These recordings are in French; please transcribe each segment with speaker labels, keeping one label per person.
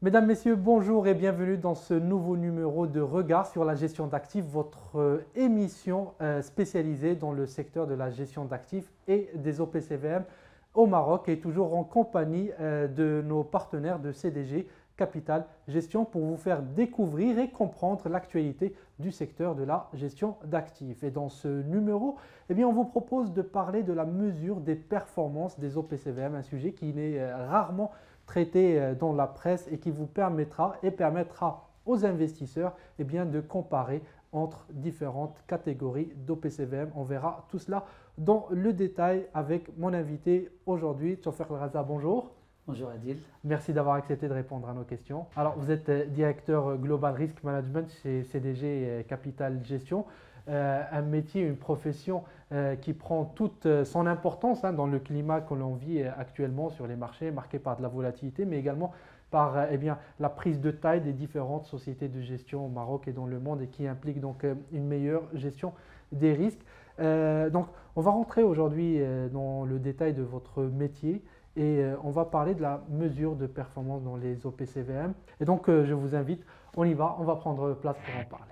Speaker 1: Mesdames, Messieurs, bonjour et bienvenue dans ce nouveau numéro de Regard sur la gestion d'actifs, votre émission spécialisée dans le secteur de la gestion d'actifs et des OPCVM au Maroc et toujours en compagnie de nos partenaires de CDG Capital Gestion pour vous faire découvrir et comprendre l'actualité du secteur de la gestion d'actifs. Et dans ce numéro, on vous propose de parler de la mesure des performances des OPCVM, un sujet qui n'est rarement traité dans la presse et qui vous permettra aux investisseurs de comparer entre différentes catégories d'OPCVM. On verra tout cela dans le détail avec mon invité aujourd'hui, Tchofer El Raza. Bonjour.
Speaker 2: Bonjour Adil.
Speaker 1: Merci d'avoir accepté de répondre à nos questions. Alors, vous êtes directeur Global Risk Management chez CDG Capital Gestion. Un métier, une profession qui prend toute son importance dans le climat que l'on vit actuellement sur les marchés, marqué par de la volatilité, mais également par la prise de taille des différentes sociétés de gestion au Maroc et dans le monde et qui implique donc une meilleure gestion des risques. Donc, on va rentrer aujourd'hui dans le détail de votre métier et on va parler de la mesure de performance dans les OPCVM. Et donc, je vous invite, on y va, on va prendre place pour en parler.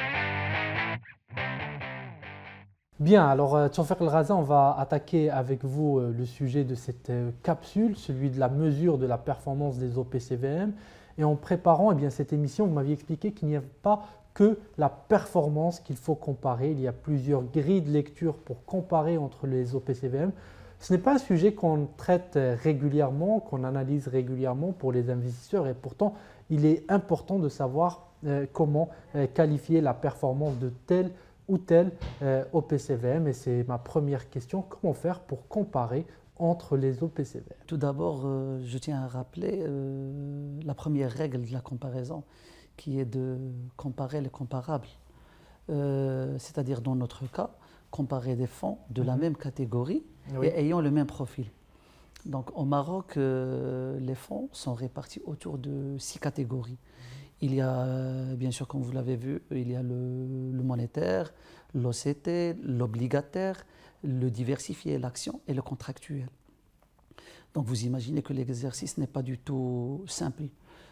Speaker 1: Bien, alors Tchofer El Raza, on va attaquer avec vous le sujet de cette capsule, celui de la mesure de la performance des OPCVM. Et en préparant cette émission, vous m'aviez expliqué qu'il n'y a pas que la performance qu'il faut comparer. Il y a plusieurs grilles de lecture pour comparer entre les OPCVM. Ce n'est pas un sujet qu'on traite régulièrement, qu'on analyse régulièrement pour les investisseurs et pourtant, il est important de savoir comment qualifier la performance de tel ou tel OPCVM. Et c'est ma première question, comment faire pour comparer entre les OPCVM?
Speaker 2: Tout d'abord, je tiens à rappeler la première règle de la comparaison qui est de comparer les comparables. C'est-à-dire dans notre cas, comparer des fonds de la même catégorie et ayant le même profil. Donc au Maroc, les fonds sont répartis autour de 6 catégories. Il y a, bien sûr, comme vous l'avez vu, il y a le monétaire, l'OCT, l'obligataire, le diversifié, l'action et le contractuel. Donc vous imaginez que l'exercice n'est pas du tout simple,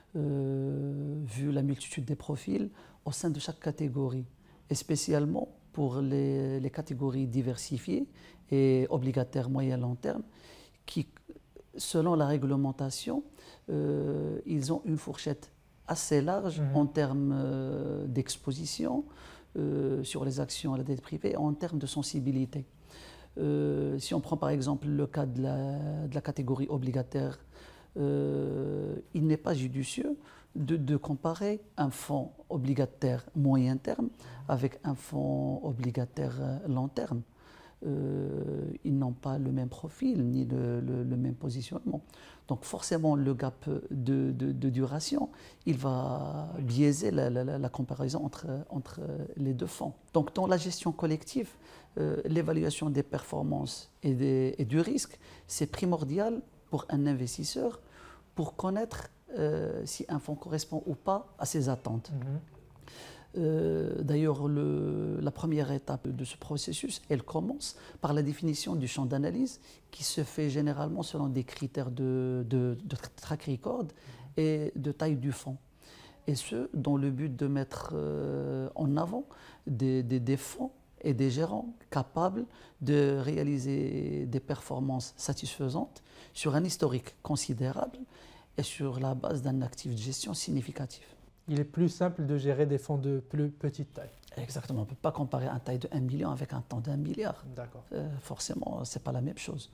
Speaker 2: vu la multitude des profils au sein de chaque catégorie, et spécialement pour les catégories diversifiées et obligataires moyen-long terme, qui, selon la réglementation, ils ont une fourchette assez large en termes d'exposition sur les actions à la dette privée, en termes de sensibilité. Si on prend par exemple le cas de la catégorie obligataire, il n'est pas judicieux de comparer un fonds obligataire moyen terme avec un fonds obligataire long terme. Ils n'ont pas le même profil ni le même positionnement. Donc forcément, le gap de duration, il va biaiser la comparaison entre les deux fonds. Donc dans la gestion collective, l'évaluation des performances et du risque, c'est primordial pour un investisseur pour connaître si un fonds correspond ou pas à ses attentes. D'ailleurs, la première étape de ce processus, elle commence par la définition du champ d'analyse qui se fait généralement selon des critères de track record et de taille du fonds. Et ce, dans le but de mettre en avant des fonds et des gérants capables de réaliser des performances satisfaisantes sur un historique considérable et sur la base d'un actif de gestion significatif.
Speaker 1: Il est plus simple de gérer des fonds de plus petite taille.
Speaker 2: Exactement, on ne peut pas comparer un taille de 1 million avec un temps d'1 milliard.
Speaker 1: D'accord.
Speaker 2: Forcément, ce n'est pas la même chose.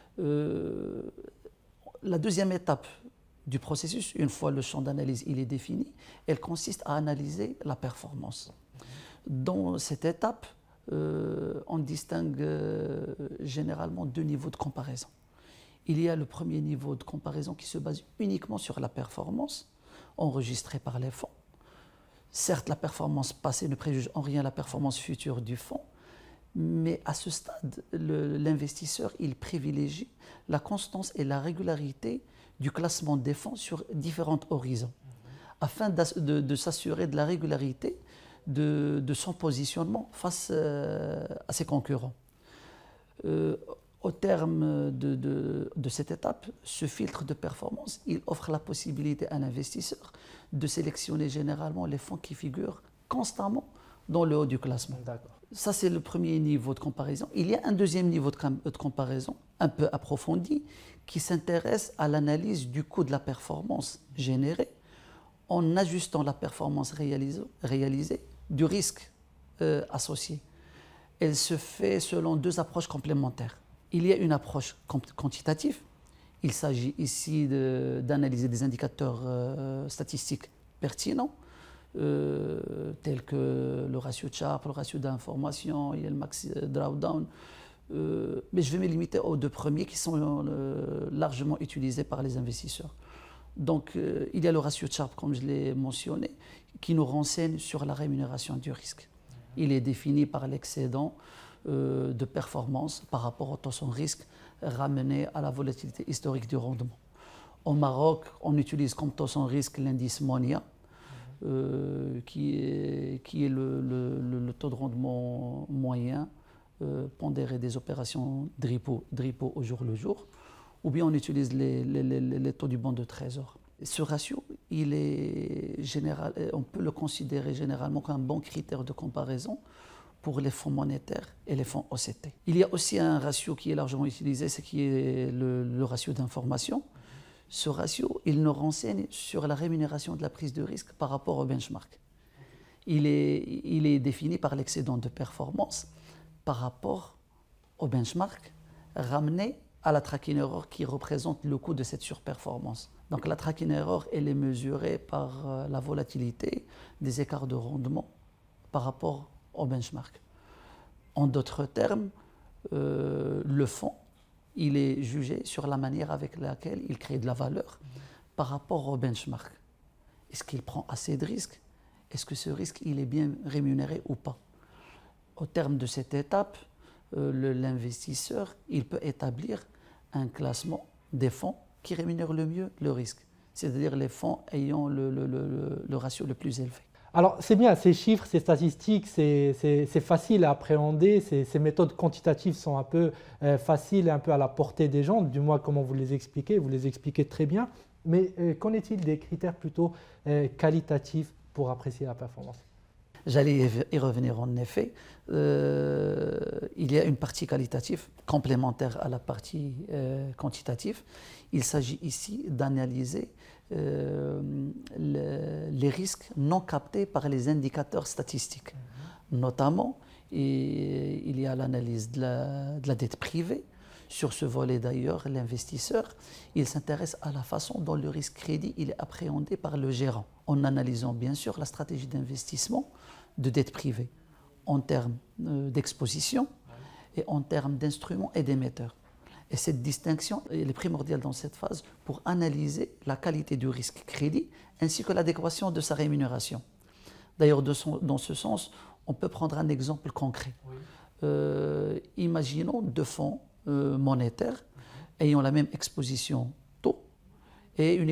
Speaker 2: La deuxième étape du processus, une fois le champ d'analyse il est défini, elle consiste à analyser la performance. Dans cette étape, on distingue généralement 2 niveaux de comparaison. Il y a le premier niveau de comparaison qui se base uniquement sur la performance enregistrée par les fonds. Certes, la performance passée ne préjuge en rien la performance future du fonds, mais à ce stade, l'investisseur il privilégie la constance et la régularité du classement des fonds sur différents horizons, afin de s'assurer de la régularité de son positionnement face à ses concurrents. Au terme de cette étape, ce filtre de performance, il offre la possibilité à l'investisseur de sélectionner généralement les fonds qui figurent constamment dans le haut du classement. Ça, c'est le premier niveau de comparaison. Il y a un deuxième niveau de comparaison, un peu approfondi, qui s'intéresse à l'analyse du coût de la performance générée en ajustant la performance réalisée du risque associé. Elle se fait selon deux approches complémentaires. Il y a une approche quantitative. Il s'agit ici d'analyser des indicateurs statistiques pertinents, tels que le ratio de Sharpe, le ratio d'information, il y a le max drawdown. Mais je vais me limiter aux deux premiers qui sont largement utilisés par les investisseurs. Donc, il y a le ratio de Sharpe, comme je l'ai mentionné, qui nous renseigne sur la rémunération du risque. Il est défini par l'excédent de performance par rapport au taux sans risque ramené à la volatilité historique du rendement. Au Maroc, on utilise comme taux sans risque l'indice Monia, qui est le taux de rendement moyen pondéré des opérations DRIPO au jour le jour, ou bien on utilise les taux du bon de trésor. Ce ratio, on peut le considérer généralement comme un bon critère de comparaison pour les fonds monétaires et les fonds OCT. Il y a aussi un ratio qui est largement utilisé, c'est qui est le ratio d'information. Ce ratio, il nous renseigne sur la rémunération de la prise de risque par rapport au benchmark. Il est défini par l'excédent de performance par rapport au benchmark ramené à la tracking error qui représente le coût de cette surperformance. Donc la tracking error, elle est mesurée par la volatilité des écarts de rendement par rapport au benchmark. En d'autres termes, le fonds, il est jugé sur la manière avec laquelle il crée de la valeur par rapport au benchmark. Est-ce qu'il prend assez de risques? Est-ce que ce risque, il est bien rémunéré ou pas? Au terme de cette étape, l'investisseur, il peut établir un classement des fonds qui rémunèrent le mieux le risque, c'est-à-dire les fonds ayant le ratio le plus élevé.
Speaker 1: Alors c'est bien, ces chiffres, ces statistiques, c'est facile à appréhender, ces méthodes quantitatives sont un peu faciles et un peu à la portée des gens, du moins comment vous les expliquez très bien, mais qu'en est-il des critères plutôt qualitatifs pour apprécier la performance?
Speaker 2: J'allais y revenir en effet. Il y a une partie qualitative complémentaire à la partie quantitative. Il s'agit ici d'analyser les risques non captés par les indicateurs statistiques. Notamment, il y a l'analyse de la dette privée. Sur ce volet d'ailleurs, l'investisseur, il s'intéresse à la façon dont le risque crédit il est appréhendé par le gérant, en analysant bien sûr la stratégie d'investissement de dette privée, en termes d'exposition et en termes d'instruments et d'émetteurs. Et cette distinction elle est primordiale dans cette phase pour analyser la qualité du risque crédit ainsi que l'adéquation de sa rémunération. D'ailleurs, dans ce sens, on peut prendre un exemple concret. Oui. Imaginons deux fonds monétaires ayant la même exposition taux et une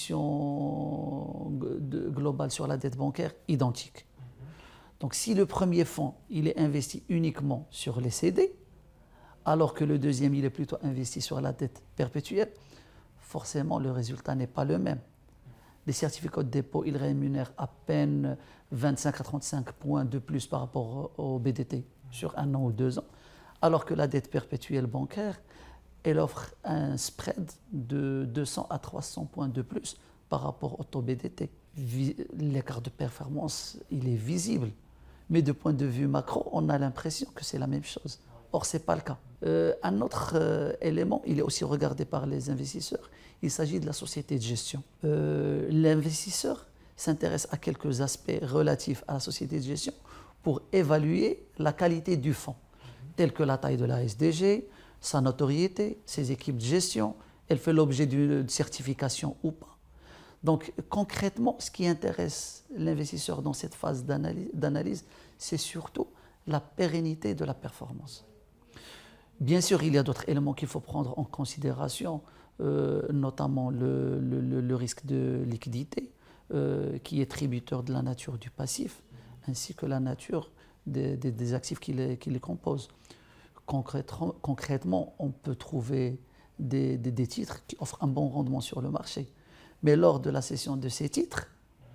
Speaker 2: exposition globale sur la dette bancaire identique. Donc si le premier fonds il est investi uniquement sur les CD, alors que le deuxième il est plutôt investi sur la dette perpétuelle, forcément le résultat n'est pas le même. Les certificats de dépôt ils rémunèrent à peine 25 à 35 points de plus par rapport au BDT sur 1 an ou 2 ans, alors que la dette perpétuelle bancaire elle offre un spread de 200 à 300 points de plus par rapport au taux BDT. L'écart de performance il est visible. Mais de point de vue macro, on a l'impression que c'est la même chose. Or, ce n'est pas le cas. Un autre élément, il est aussi regardé par les investisseurs, il s'agit de la société de gestion. L'investisseur s'intéresse à quelques aspects relatifs à la société de gestion pour évaluer la qualité du fonds, tels que la taille de la SDG, sa notoriété, ses équipes de gestion, elle fait l'objet d'une certification ou pas. Donc concrètement, ce qui intéresse l'investisseur dans cette phase d'analyse, c'est surtout la pérennité de la performance. Bien sûr, il y a d'autres éléments qu'il faut prendre en considération, notamment le risque de liquidité, qui est tributaire de la nature du passif, ainsi que la nature des actifs qui les composent. Concrètement, on peut trouver des titres qui offrent un bon rendement sur le marché. Mais lors de la cession de ces titres,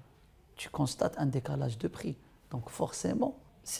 Speaker 2: tu constates un décalage de prix. Donc forcément,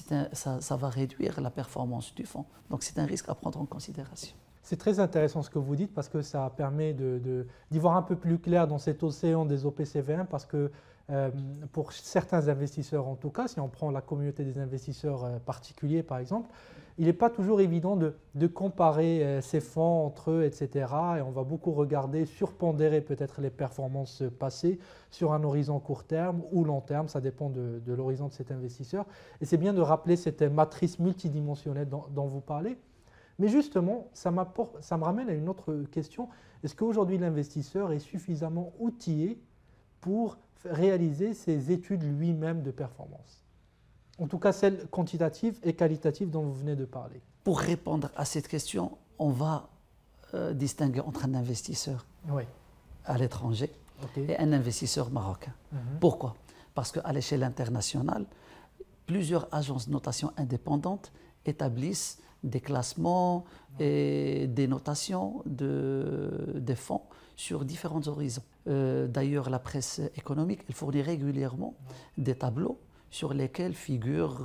Speaker 2: ça va réduire la performance du fonds. Donc c'est un risque à prendre en considération.
Speaker 1: C'est très intéressant ce que vous dites parce que ça permet d'y voir un peu plus clair dans cet océan des OPCVM parce que pour certains investisseurs en tout cas, si on prend la communauté des investisseurs particuliers par exemple, il n'est pas toujours évident de comparer ces fonds entre eux, etc. Et on va beaucoup regarder, surpondérer peut-être les performances passées sur un horizon court terme ou long terme, ça dépend de l'horizon de cet investisseur. Et c'est bien de rappeler cette matrice multidimensionnelle dont vous parlez. Mais justement, ça me ramène à une autre question. Est-ce qu'aujourd'hui l'investisseur est suffisamment outillé pour réaliser ses études lui-même de performance? En tout cas, celles quantitatives et qualitatives dont vous venez de parler.
Speaker 2: Pour répondre à cette question, on va distinguer entre un investisseur à l'étranger et un investisseur marocain. Pourquoi? Parce qu'à l'échelle internationale, plusieurs agences de notation indépendantes établissent des classements et des notations des fonds sur différents horizons. D'ailleurs, la presse économique elle fournit régulièrement des tableaux sur lesquels figurent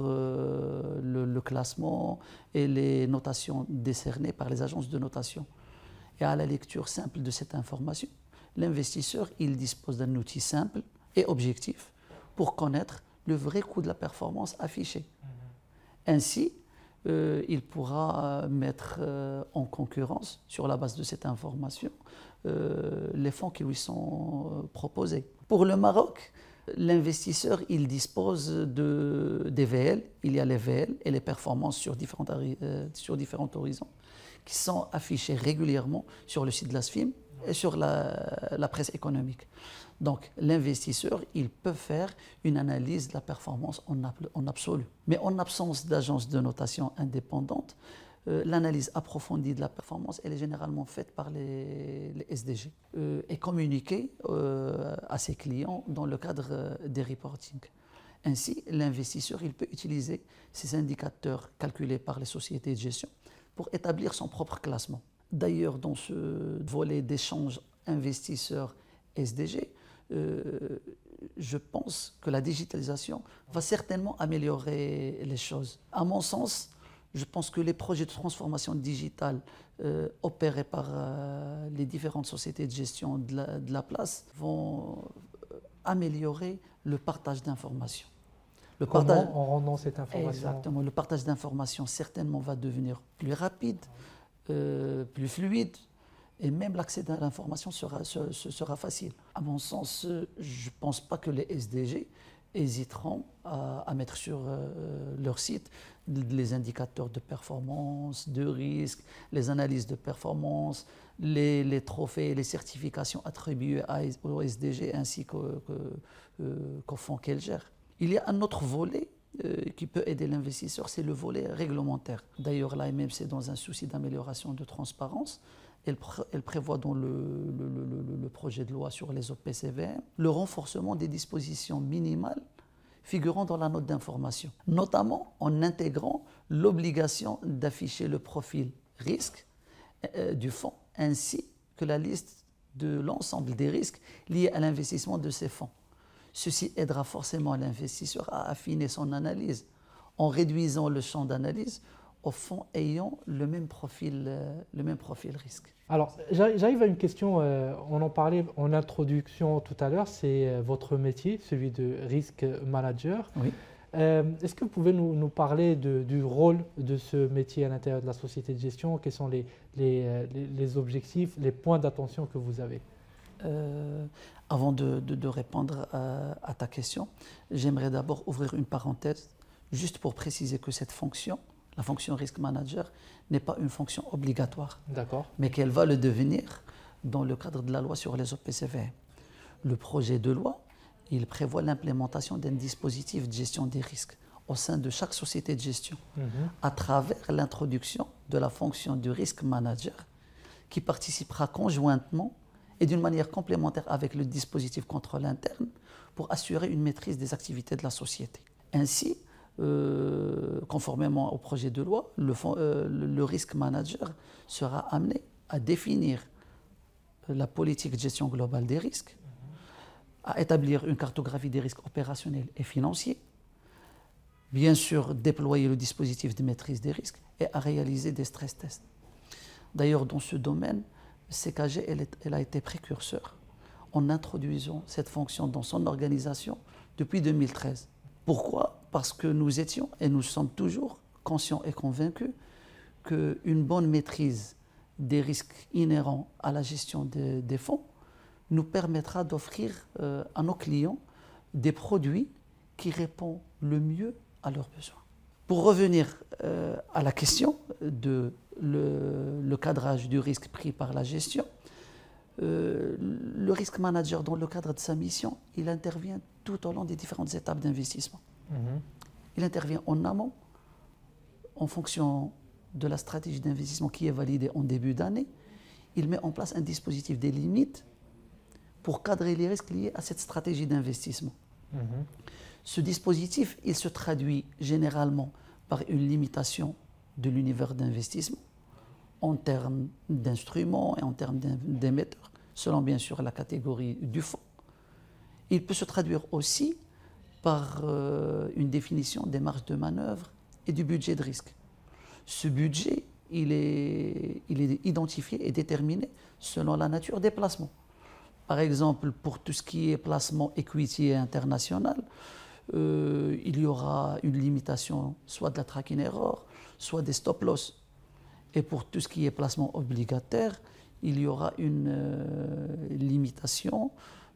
Speaker 2: le classement et les notations décernées par les agences de notation. Et à la lecture simple de cette information, l'investisseur il dispose d'un outil simple et objectif pour connaître le vrai coût de la performance affiché. Ainsi, il pourra mettre en concurrence, sur la base de cette information, les fonds qui lui sont proposés. Pour le Maroc, l'investisseur il dispose des VL, il y a les VL et les performances sur différents horizons qui sont affichés régulièrement sur le site de la SFIM et sur la presse économique. Donc l'investisseur il peut faire une analyse de la performance en absolu. Mais en absence d'agence de notation indépendante, l'analyse approfondie de la performance elle est généralement faite par les SDG et communiquée à ses clients dans le cadre des reporting. Ainsi, l'investisseur il peut utiliser ces indicateurs calculés par les sociétés de gestion pour établir son propre classement. D'ailleurs, dans ce volet d'échange investisseurs-SDG, je pense que la digitalisation va certainement améliorer les choses. À mon sens, je pense que les projets de transformation digitale opérés par les différentes sociétés de gestion de la place vont améliorer le partage d'informations.
Speaker 1: En rendant cette information?
Speaker 2: Exactement. Le partage d'informations certainement va devenir plus rapide, plus fluide, et même l'accès à l'information sera facile. À mon sens, je ne pense pas que les SDG hésiteront à mettre sur leur site les indicateurs de performance, de risque, les analyses de performance, les trophées et les certifications attribuées au SDG ainsi qu'au fonds qu'elle gère. Il y a un autre volet qui peut aider l'investisseur, c'est le volet réglementaire. D'ailleurs, l'AMMC, dans un souci d'amélioration de transparence, elle prévoit dans le projet de loi sur les OPCVM le renforcement des dispositions minimales figurant dans la note d'information, notamment en intégrant l'obligation d'afficher le profil risque du fonds ainsi que la liste de l'ensemble des risques liés à l'investissement de ces fonds. Ceci aidera forcément l'investisseur à affiner son analyse en réduisant le champ d'analyse aux fonds ayant le même profil risque.
Speaker 1: Alors, j'arrive à une question, on en parlait en introduction tout à l'heure, c'est votre métier, celui de risk manager.
Speaker 2: Oui.
Speaker 1: Est-ce que vous pouvez nous parler du rôle de ce métier à l'intérieur de la société de gestion? Quels sont les objectifs, les points d'attention que vous avez?
Speaker 2: Avant de répondre à ta question, j'aimerais d'abord ouvrir une parenthèse, juste pour préciser que cette fonction, la fonction risk manager, n'est pas une fonction obligatoire, mais qu'elle va le devenir dans le cadre de la loi sur les OPCVM. Le projet de loi, il prévoit l'implémentation d'un dispositif de gestion des risques au sein de chaque société de gestion, à travers l'introduction de la fonction du risk manager, qui participera conjointement et d'une manière complémentaire avec le dispositif contrôle interne pour assurer une maîtrise des activités de la société. Ainsi, conformément au projet de loi, le risk manager sera amené à définir la politique de gestion globale des risques, à établir une cartographie des risques opérationnels et financiers, bien sûr déployer le dispositif de maîtrise des risques et à réaliser des stress tests. D'ailleurs, dans ce domaine, CKG elle a été précurseur en introduisant cette fonction dans son organisation depuis 2013. Pourquoi? Parce que nous étions et nous sommes toujours conscients et convaincus qu'une bonne maîtrise des risques inhérents à la gestion des fonds nous permettra d'offrir à nos clients des produits qui répondent le mieux à leurs besoins. Pour revenir à la question de le cadrage du risque pris par la gestion, le risk manager, dans le cadre de sa mission, il intervient tout au long des différentes étapes d'investissement. Il intervient en amont, en fonction de la stratégie d'investissement qui est validée en début d'année. Il met en place un dispositif des limites pour cadrer les risques liés à cette stratégie d'investissement. Ce dispositif, il se traduit généralement par une limitation de l'univers d'investissement en termes d'instruments et en termes d'émetteurs, selon bien sûr la catégorie du fonds. Il peut se traduire aussi par une définition des marges de manœuvre et du budget de risque. Ce budget, il est identifié et déterminé selon la nature des placements. Par exemple, pour tout ce qui est placement equity et international, il y aura une limitation soit de la tracking error, soit des stop loss. Et pour tout ce qui est placement obligataire, il y aura une limitation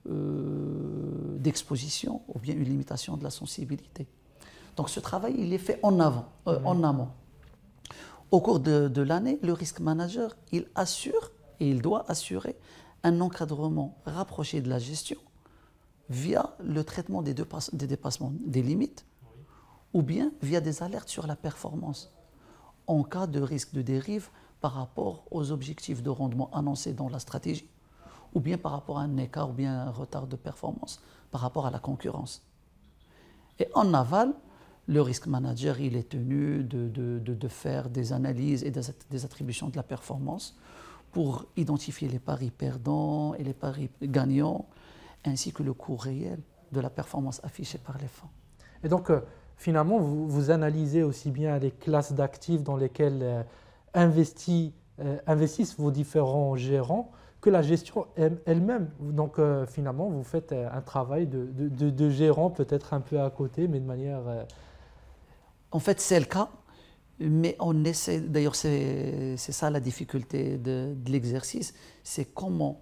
Speaker 2: d'exposition ou bien une limitation de la sensibilité. Donc ce travail, il est fait en amont. Au cours de l'année, le risk manager, il assure et il doit assurer un encadrement rapproché de la gestion via le traitement des dépassements des limites ou bien via des alertes sur la performance en cas de risque de dérive par rapport aux objectifs de rendement annoncés dans la stratégie ou bien par rapport à un écart ou bien un retard de performance par rapport à la concurrence. Et en aval, le risk manager, il est tenu de faire des analyses et des attributions de la performance pour identifier les paris perdants et les paris gagnants, ainsi que le coût réel de la performance affichée par les fonds.
Speaker 1: Et donc, finalement, vous analysez aussi bien les classes d'actifs dans lesquelles investissent vos différents gérants que la gestion elle-même. Donc, finalement, vous faites un travail de gérant peut-être un peu à côté, mais de manière...
Speaker 2: En fait, c'est le cas, mais on essaie, d'ailleurs c'est ça la difficulté de l'exercice, c'est comment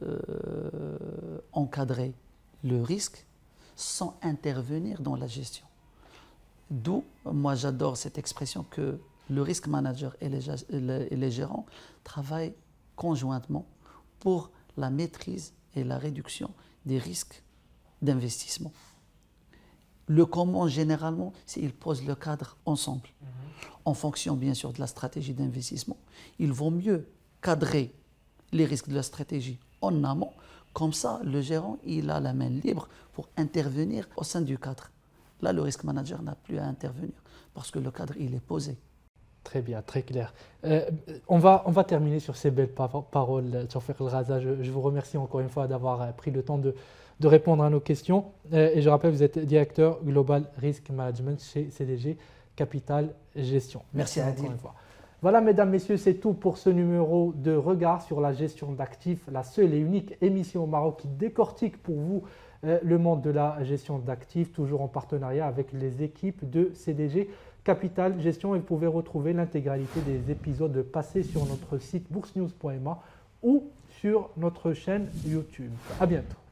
Speaker 2: encadrer le risque sans intervenir dans la gestion. D'où, moi j'adore cette expression que le risk manager et les gérants travaillent conjointement pour la maîtrise et la réduction des risques d'investissement. Le comment, généralement, c'est qu'ils posent le cadre ensemble, en fonction bien sûr de la stratégie d'investissement. Il vaut mieux cadrer les risques de la stratégie en amont, comme ça le gérant il a la main libre pour intervenir au sein du cadre. Là, le risk manager n'a plus à intervenir parce que le cadre il est posé.
Speaker 1: Très bien, très clair. On va terminer sur ces belles paroles, Tawfiq El Ghaza. Je vous remercie encore une fois d'avoir pris le temps de répondre à nos questions. Et je rappelle, vous êtes directeur Global Risk Management chez CDG Capital Gestion.
Speaker 2: Merci
Speaker 1: encore une fois. Voilà, mesdames, messieurs, c'est tout pour ce numéro de Regard sur la gestion d'actifs, la seule et unique émission au Maroc qui décortique pour vous le monde de la gestion d'actifs, toujours en partenariat avec les équipes de CDG Capital Gestion. Et vous pouvez retrouver l'intégralité des épisodes passés sur notre site boursenews.ma ou sur notre chaîne YouTube. À bientôt.